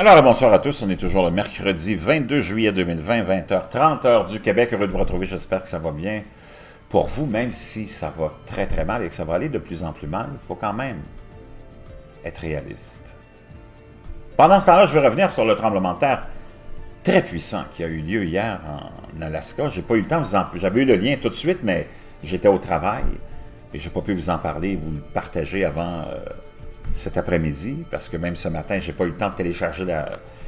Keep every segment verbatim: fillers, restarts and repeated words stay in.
Alors, bonsoir à tous. On est toujours le mercredi vingt-deux juillet deux mille vingt, vingt heures trente, heure du Québec. Heureux de vous retrouver. J'espère que ça va bien pour vous, même si ça va très très mal et que ça va aller de plus en plus mal. Il faut quand même être réaliste. Pendant ce temps-là, je vais revenir sur le tremblement de terre très puissant qui a eu lieu hier en Alaska. J'ai pas eu le temps de vous en... J'avais eu le lien tout de suite, mais j'étais au travail et j'ai pas pu vous en parler, vous le partager avant... Euh, cet après-midi, parce que même ce matin, j'ai pas eu le temps de télécharger la,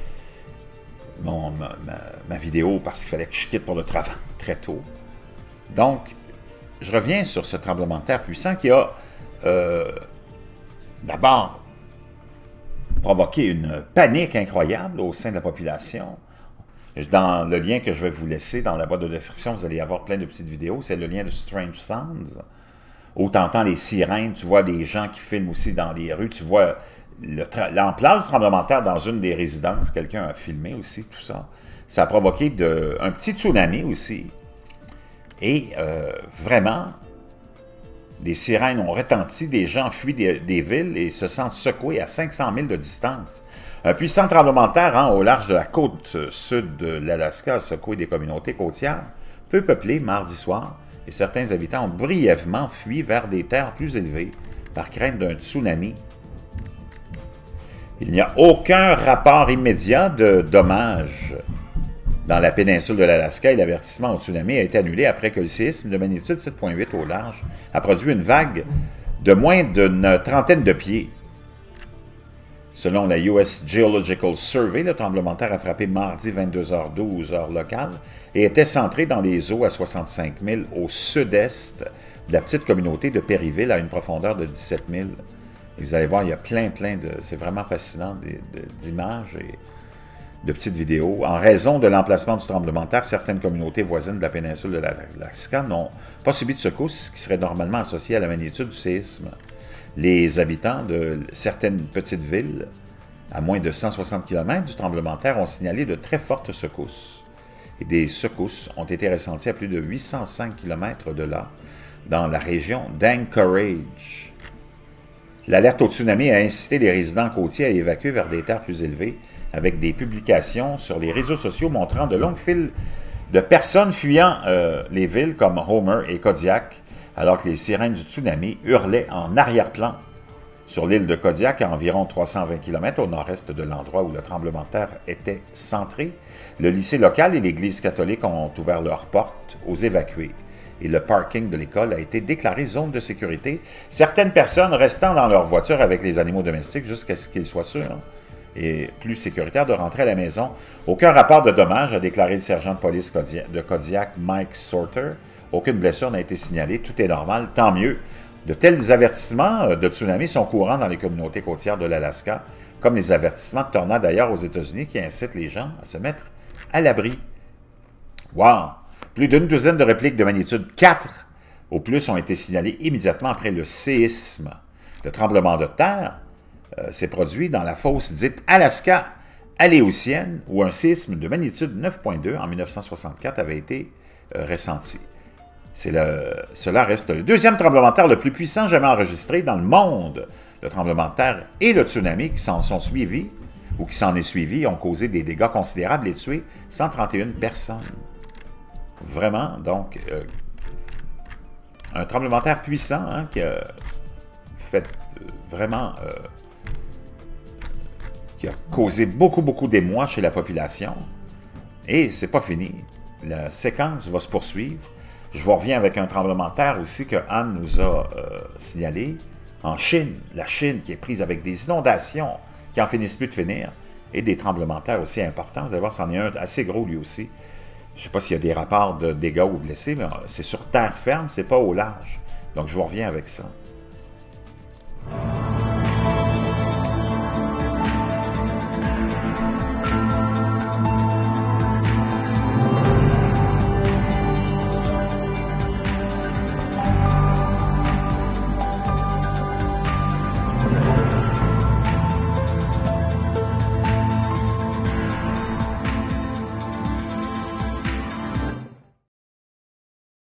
mon, ma, ma, ma vidéo parce qu'il fallait que je quitte pour le travail très tôt. Donc, je reviens sur ce tremblement de terre puissant qui a euh, d'abord provoqué une panique incroyable au sein de la population. Dans le lien que je vais vous laisser dans la boîte de description, vous allez avoir plein de petites vidéos. C'est le lien de Strange Sounds. Où tu entends les sirènes, tu vois des gens qui filment aussi dans les rues, tu vois l'ampleur du tremblement de terre dans une des résidences, quelqu'un a filmé aussi tout ça. Ça a provoqué de, un petit tsunami aussi. Et euh, vraiment, des sirènes ont retenti, des gens fuient des, des villes et se sentent secoués à cinq cents milles de distance. Un puissant tremblement de terre hein, au large de la côte sud de l'Alaska a secoué des communautés côtières peu peuplées mardi soir. Et certains habitants ont brièvement fui vers des terres plus élevées par crainte d'un tsunami. Il n'y a aucun rapport immédiat de dommages dans la péninsule de l'Alaska et l'avertissement au tsunami a été annulé après que le séisme de magnitude sept virgule huit au large a produit une vague de moins d'une trentaine de pieds. Selon la U S Geological Survey, le tremblement de terre a frappé mardi vingt-deux heures douze, heure locale, et était centré dans les eaux à soixante-cinq milles au sud-est de la petite communauté de Perryville à une profondeur de dix-sept milles. Et vous allez voir, il y a plein, plein de... C'est vraiment fascinant d'images et de petites vidéos. En raison de l'emplacement du tremblement de terre, certaines communautés voisines de la péninsule de l'Alaska n'ont pas subi de secousse qui serait normalement associée à la magnitude du séisme. Les habitants de certaines petites villes, à moins de cent soixante kilomètres du tremblement de terre, ont signalé de très fortes secousses. Et des secousses ont été ressenties à plus de huit cent cinq kilomètres de là, dans la région d'Anchorage. L'alerte au tsunami a incité les résidents côtiers à évacuer vers des terres plus élevées, avec des publications sur les réseaux sociaux montrant de longues files de personnes fuyant euh, les villes comme Homer et Kodiak, alors que les sirènes du tsunami hurlaient en arrière-plan sur l'île de Kodiak, à environ trois cent vingt kilomètres au nord-est de l'endroit où le tremblement de terre était centré. Le lycée local et l'église catholique ont ouvert leurs portes aux évacués et le parking de l'école a été déclaré zone de sécurité. Certaines personnes restant dans leur voiture avec les animaux domestiques jusqu'à ce qu'ils soient sûrs et plus sécuritaires de rentrer à la maison. Aucun rapport de dommages, a déclaré le sergent de police de Kodiak, Mike Sorter. Aucune blessure n'a été signalée, tout est normal, tant mieux. De tels avertissements de tsunami sont courants dans les communautés côtières de l'Alaska, comme les avertissements de tornades d'ailleurs aux États-Unis qui incitent les gens à se mettre à l'abri. Wow! Plus d'une douzaine de répliques de magnitude quatre au plus ont été signalées immédiatement après le séisme. Le tremblement de terre euh, s'est produit dans la fosse dite Alaska aléoutienne, où un séisme de magnitude neuf virgule deux en mille neuf cent soixante-quatre avait été euh, ressenti. Le, cela reste le deuxième tremblement de terre le plus puissant jamais enregistré dans le monde. Le tremblement de terre et le tsunami qui s'en sont suivis, ou qui s'en est suivi, ont causé des dégâts considérables et tué cent trente et une personnes. Vraiment, donc, euh, un tremblement de terre puissant hein, qui a fait euh, vraiment... Euh, qui a causé beaucoup, beaucoup d'émoi chez la population. Et c'est pas fini. La séquence va se poursuivre. Je vous reviens avec un tremblement de terre aussi que Anne nous a euh, signalé. En Chine, la Chine qui est prise avec des inondations qui en finissent plus de finir et des tremblements de terre aussi importants. Vous allez voir, c'en est un assez gros lui aussi. Je ne sais pas s'il y a des rapports de dégâts ou blessés, mais c'est sur terre ferme, c'est pas au large. Donc je vous reviens avec ça.